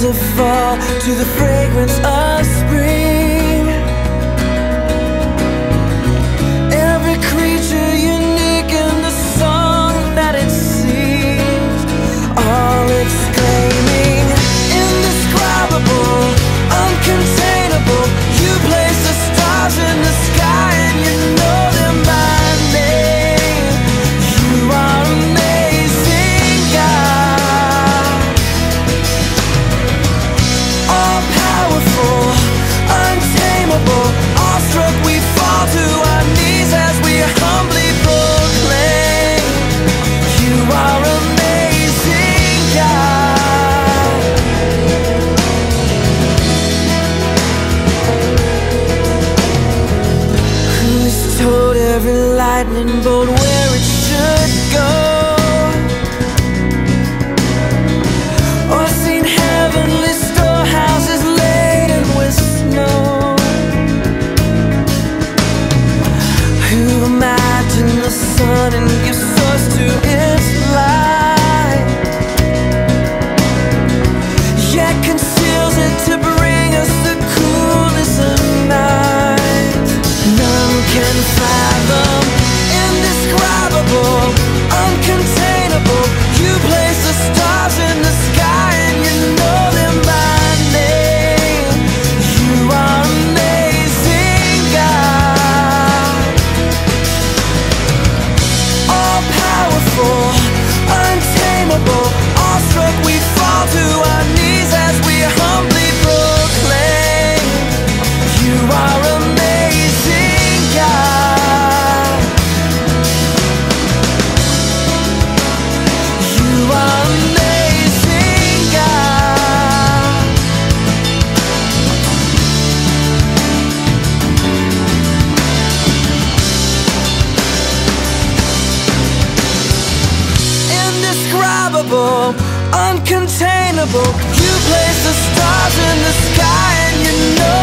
leaves that fall to the fragrance of spring. Every creature unique in the song that it sings, all exclaiming, indescribable, uncontainable. You place the stars in the sky and you know them by name. You are amazing, God. All powerful, untamable, awestruck we fall to our knees as we humbly proclaim, you are amazing, God. Who's told every lightning bolt where it should go, or seen heavenly storehouses laden with snow? Who imagined the sun and gives source to its light, yet conceals it to bring us the coolness of night? None can fathom, indescribable, uncontainable. You place the stars in the sky and you know them by name. You are amazing, God. All powerful, untamable, awestruck we fall to our knees as we humbly proclaim, you are amazing, God. You are amazing, God. Indescribable, uncontainable. You place the stars in the sky and you know